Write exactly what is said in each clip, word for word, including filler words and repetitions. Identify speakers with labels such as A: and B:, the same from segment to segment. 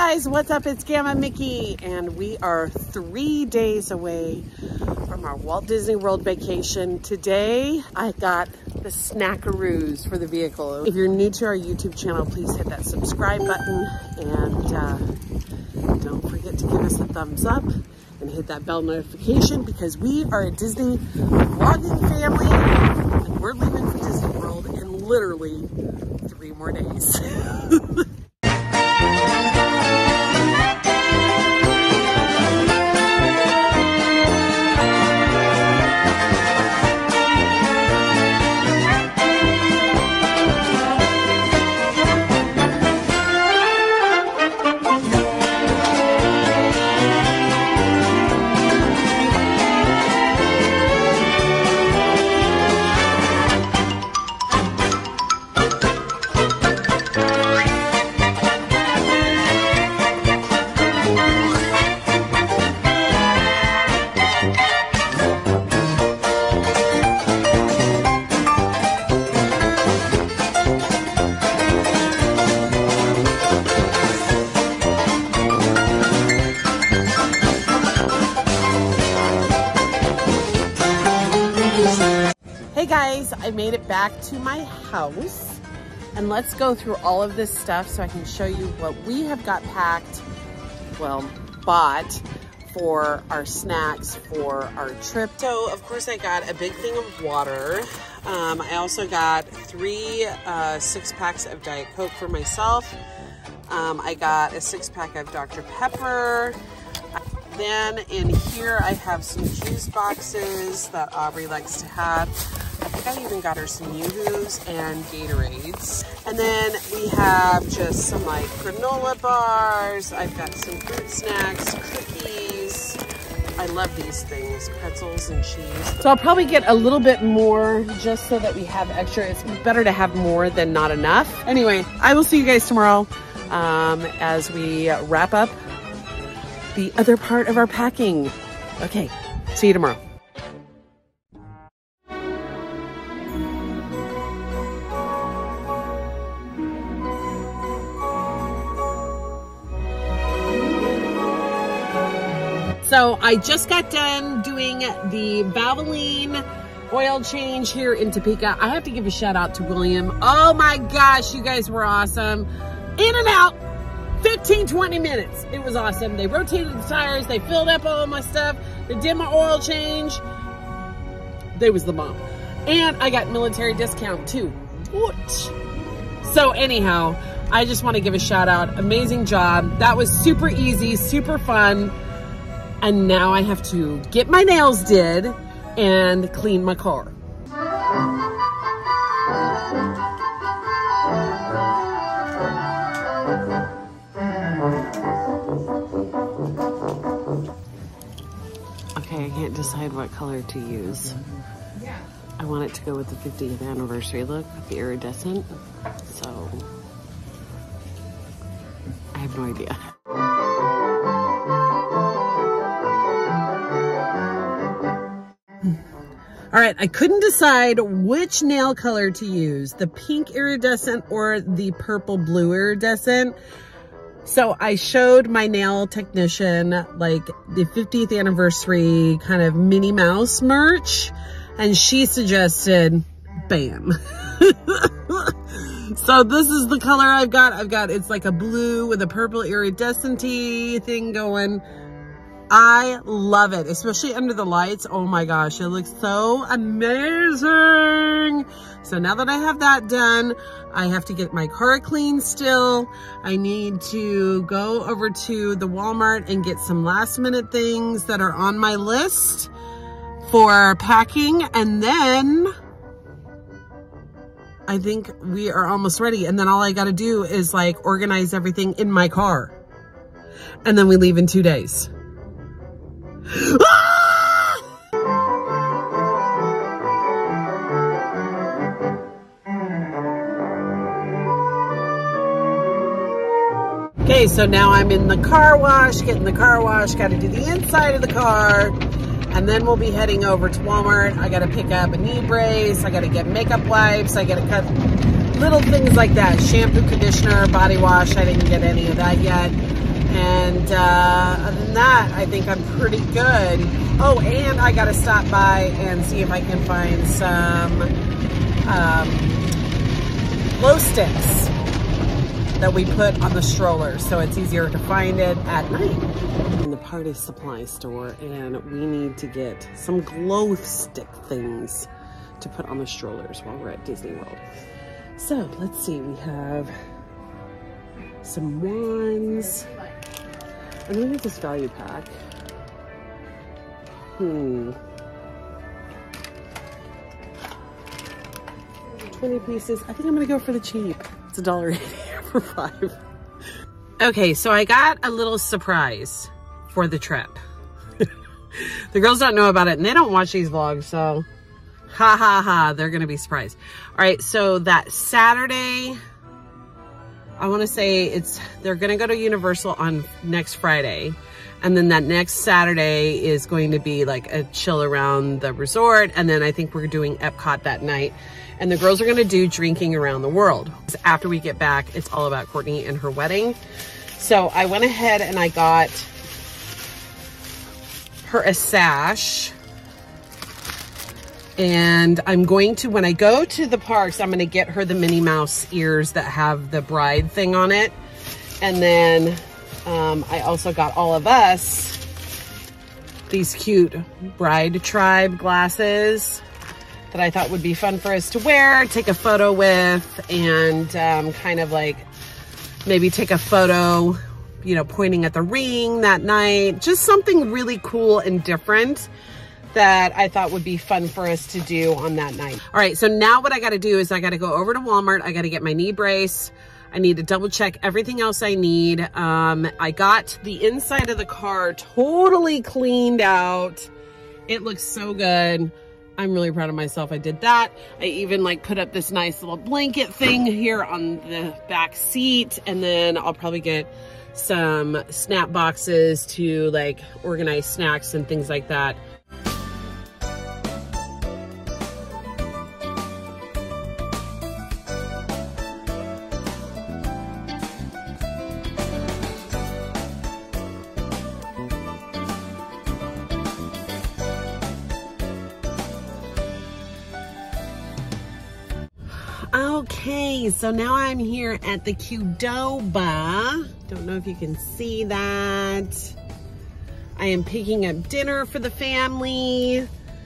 A: guys, what's up? It's Gamma Mickey, and we are three days away from our Walt Disney World vacation. Today, I got the snackaroos for the vehicle. If you're new to our YouTube channel, please hit that subscribe button, and uh, don't forget to give us a thumbs up and hit that bell notification, because we are a Disney vlogging family, and we're leaving for Disney World in literally three more days. Hey guys, I made it back to my house, and let's go through all of this stuff so I can show you what we have got packed, well, bought for our snacks for our trip. So of course I got a big thing of water. Um, I also got three uh, six packs of Diet Coke for myself. Um, I got a six pack of Doctor Pepper. Then in here I have some juice boxes that Aubrey likes to have. I think I even got her some Yoo-Hoos and Gatorades. And then we have just some like granola bars. I've got some fruit snacks, cookies. I love these things, pretzels and cheese. So I'll probably get a little bit more just so that we have extra. It's better to have more than not enough. Anyway, I will see you guys tomorrow um, as we wrap up the other part of our packing. Okay, see you tomorrow. So I just got done doing the Valvoline oil change here in Topeka. I have to give a shout out to William. Oh my gosh, you guys were awesome. In and out, fifteen, twenty minutes. It was awesome. They rotated the tires. They filled up all my stuff. They did my oil change. They was the bomb. And I got military discount too. What? So anyhow, I just want to give a shout out. Amazing job. That was super easy, super fun. And now I have to get my nails did and clean my car. Okay, I can't decide what color to use. I want it to go with the fiftieth anniversary look, the iridescent. So I have no idea. All right, I couldn't decide which nail color to use, the pink iridescent or the purple blue iridescent. So I showed my nail technician like the fiftieth anniversary kind of Minnie Mouse merch, and she suggested bam. So this is the color I've got. I've got, it's like a blue with a purple iridescent-y thing going. I love it, especially under the lights. Oh my gosh, it looks so amazing. So now that I have that done, I have to get my car clean still. I need to go over to the Walmart and get some last minute things that are on my list for packing. And then I think we are almost ready. And then all I gotta do is like organize everything in my car. And then we leave in two days. Okay, so now I'm in the car wash, getting the car wash, got to do the inside of the car, and then we'll be heading over to Walmart. I got to pick up a knee brace, I got to get makeup wipes, I got to cut little things like that, shampoo, conditioner, body wash. I didn't get any of that yet. And uh, other than that, I think I'm pretty good. Oh, and I got to stop by and see if I can find some um, glow sticks that we put on the stroller, so it's easier to find it at night. In the party supply store, and we need to get some glow stick things to put on the strollers while we're at Disney World. So let's see, we have some wands. I'm gonna get this value pack. Hmm. twenty pieces. I think I'm gonna go for the cheap. It's a dollar eighty for five. Okay, so I got a little surprise for the trip. The girls don't know about it and they don't watch these vlogs, so ha ha ha, they're gonna be surprised. All right, so that Saturday, I wanna say it's, they're gonna go to Universal on next Friday. And then that next Saturday is going to be like a chill around the resort. And then I think we're doing Epcot that night. And the girls are gonna do drinking around the world. After we get back, it's all about Courtney and her wedding. So I went ahead and I got her a sash. And I'm going to, when I go to the parks, I'm gonna get her the Minnie Mouse ears that have the bride thing on it. And then um, I also got all of us these cute bride tribe glasses that I thought would be fun for us to wear, take a photo with, and um, kind of like maybe take a photo, you know, pointing at the ring that night. Just something really cool and different that I thought would be fun for us to do on that night. All right, so now what I gotta do is I gotta go over to Walmart. I gotta get my knee brace. I need to double check everything else I need. Um, I got the inside of the car totally cleaned out. It looks so good. I'm really proud of myself. I did that. I even like put up this nice little blanket thing here on the back seat. And then I'll probably get some snap boxes to like organize snacks and things like that. Okay, so now I'm here at the Qdoba. Don't know if you can see that. I am picking up dinner for the family.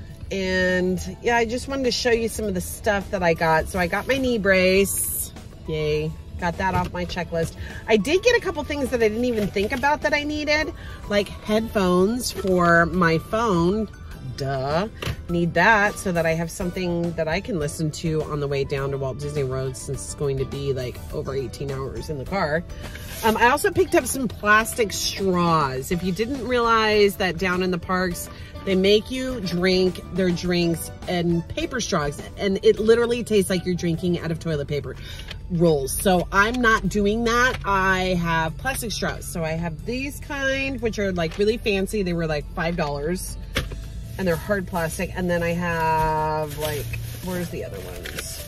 A: And yeah, I just wanted to show you some of the stuff that I got. So I got my knee brace. Yay, got that off my checklist. I did get a couple things that I didn't even think about that I needed, like headphones for my phone. Duh, need that so that I have something that I can listen to on the way down to Walt Disney World, since it's going to be like over eighteen hours in the car. Um, I also picked up some plastic straws. If you didn't realize that down in the parks, they make you drink their drinks in paper straws, and it literally tastes like you're drinking out of toilet paper rolls. So I'm not doing that. I have plastic straws. So I have these kind, which are like really fancy. They were like five dollars. And they're hard plastic. And then I have like, where's the other ones?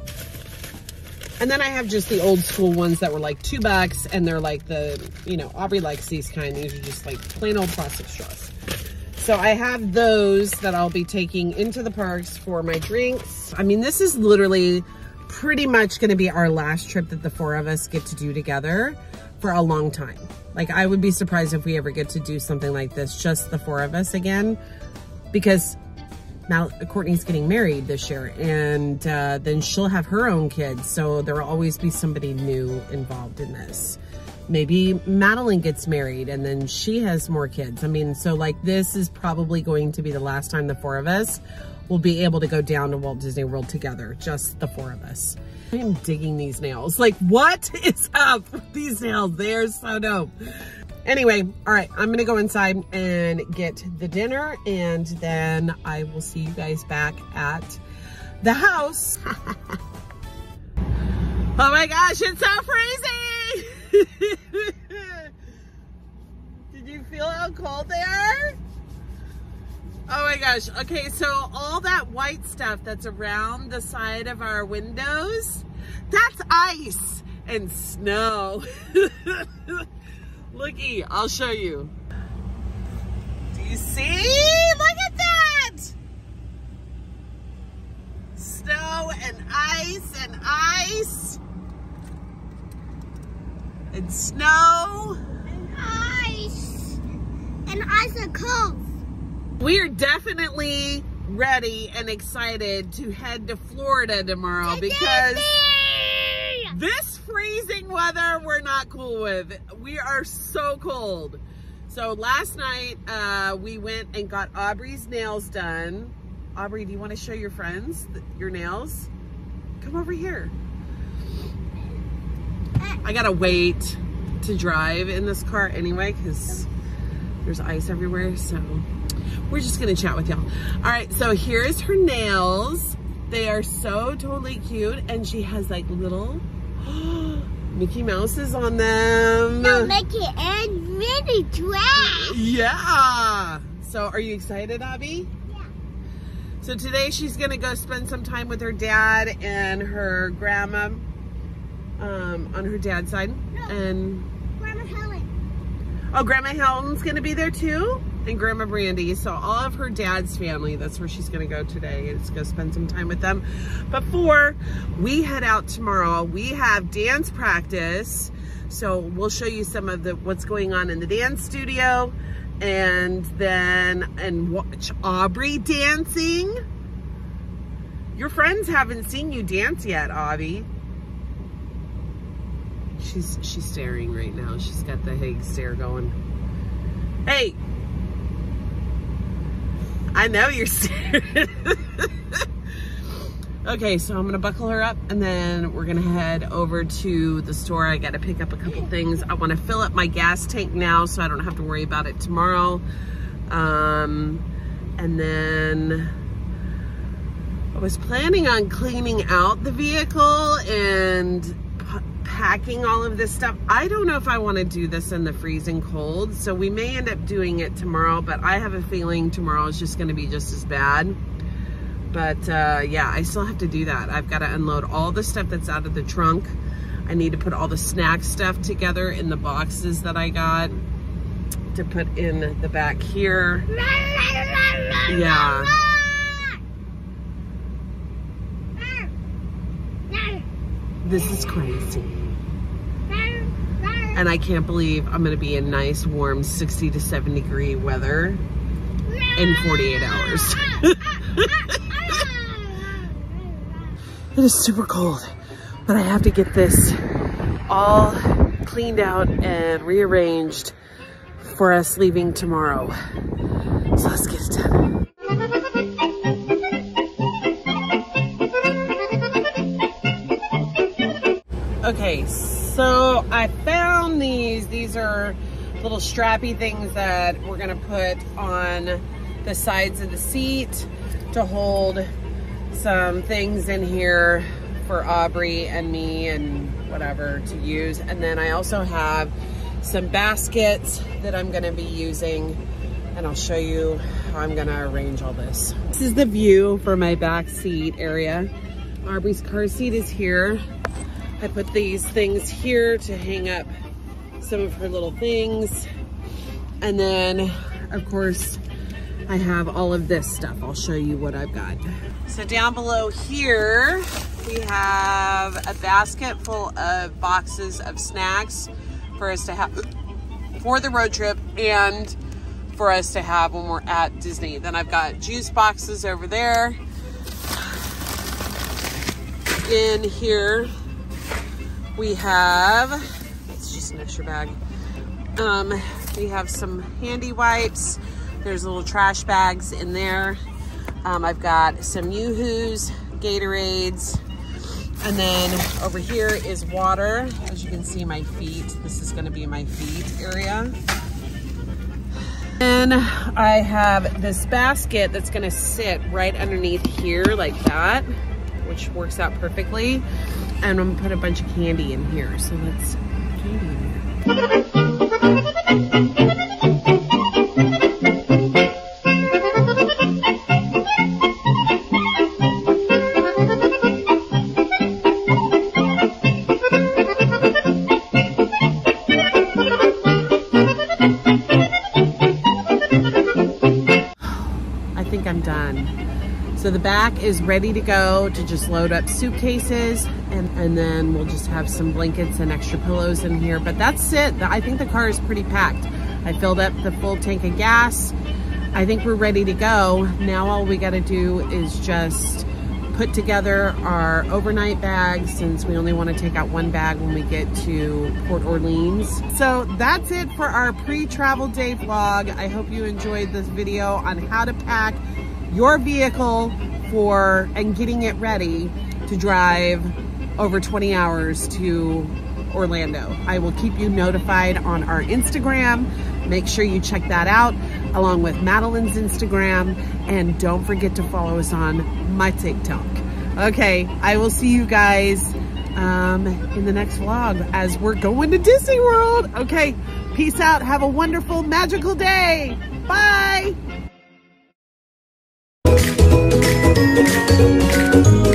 A: And then I have just the old school ones that were like two bucks, and they're like the, you know, Aubrey likes these kind. These are just like plain old plastic straws. So I have those that I'll be taking into the parks for my drinks. I mean, this is literally pretty much gonna be our last trip that the four of us get to do together for a long time. Like, I would be surprised if we ever get to do something like this, just the four of us again. Because now Courtney's getting married this year, and uh, then she'll have her own kids. So there will always be somebody new involved in this. Maybe Madeline gets married and then she has more kids. I mean, so like this is probably going to be the last time the four of us will be able to go down to Walt Disney World together, just the four of us. I am digging these nails. Like, what is up with these nails? They're so dope. Anyway, all right, I'm gonna go inside and get the dinner, and then I will see you guys back at the house. Oh my gosh, it's so freezing! Did you feel how cold they are? Oh my gosh, okay, so all that white stuff that's around the side of our windows, that's ice and snow. Looky, I'll show you. Do you see? Look at that! Snow and ice and ice. And snow.
B: And ice. And icicles.
A: We are definitely ready and excited to head to Florida tomorrow
B: To
A: because
B: Disney!
A: this freezing weather we're not cool with. We are so cold. So last night uh, we went and got Aubrey's nails done. Aubrey, do you want to show your friends th your nails? Come over here. I gotta wait to drive in this car anyway because there's ice everywhere, so we're just gonna chat with y'all. All right, so here's her nails. They are so totally cute, and she has like little Mickey Mouses on them.
B: No, Mickey and Minnie dress.
A: Yeah. So are you excited, Abby?
B: Yeah.
A: So today she's gonna go spend some time with her dad and her grandma um, on her dad's side.
B: No.
A: And
B: Grandma Helen.
A: oh, Grandma Helen's gonna be there too? And Grandma Brandy. So all of her dad's family, that's where she's gonna go today. Is go spend some time with them. Before we head out tomorrow, we have dance practice. So we'll show you some of the what's going on in the dance studio, and then and watch Aubrey dancing. Your friends haven't seen you dance yet, Aubrey. She's she's staring right now. She's got the Hague stare going. Hey, I know you're staring. Okay, so I'm gonna buckle her up and then we're gonna head over to the store. I gotta pick up a couple things. I wanna fill up my gas tank now so I don't have to worry about it tomorrow. Um, and then I was planning on cleaning out the vehicle and packing all of this stuff. I don't know if I wanna do this in the freezing cold, so we may end up doing it tomorrow, but I have a feeling tomorrow is just gonna be just as bad. But uh, yeah, I still have to do that. I've got to unload all the stuff that's out of the trunk. I need to put all the snack stuff together in the boxes that I got to put in the back here. Yeah. This is crazy. And I can't believe I'm going to be in nice, warm, sixty to seventy degree weather in forty-eight hours. It is super cold, but I have to get this all cleaned out and rearranged for us leaving tomorrow. So let's get it done. Okay, so I found these. These are little strappy things that we're gonna put on the sides of the seat to hold some things in here for Aubrey and me and whatever to use. And then I also have some baskets that I'm gonna be using, and I'll show you how I'm gonna arrange all this. This is the view for my back seat area. Aubrey's car seat is here. I put these things here to hang up some of her little things. And then, of course, I have all of this stuff. I'll show you what I've got. So down below here, we have a basket full of boxes of snacks for us to have for the road trip and for us to have when we're at Disney. Then I've got juice boxes over there. In here, we have, it's just an extra bag. Um, we have some handy wipes. There's little trash bags in there. Um, I've got some Yoo-Hoos, Gatorades, and then over here is water. As you can see, my feet. This is gonna be my feet area. And I have this basket that's gonna sit right underneath here like that, which works out perfectly. And I'm gonna put a bunch of candy in here. So let's put candy in here. So the back is ready to go to just load up suitcases, and, and then we'll just have some blankets and extra pillows in here. But that's it. I think the car is pretty packed. I filled up the full tank of gas. I think we're ready to go. Now all we gotta do is just put together our overnight bags, since we only want to take out one bag when we get to Port Orleans. So that's it for our pre-travel day vlog. I hope you enjoyed this video on how to pack your vehicle for and getting it ready to drive over twenty hours to Orlando. I will keep you notified on our Instagram. Make sure you check that out, along with Madeline's Instagram, and don't forget to follow us on my TikTok. Okay, I will see you guys um, in the next vlog as we're going to Disney World. Okay, peace out. Have a wonderful, magical day. Bye.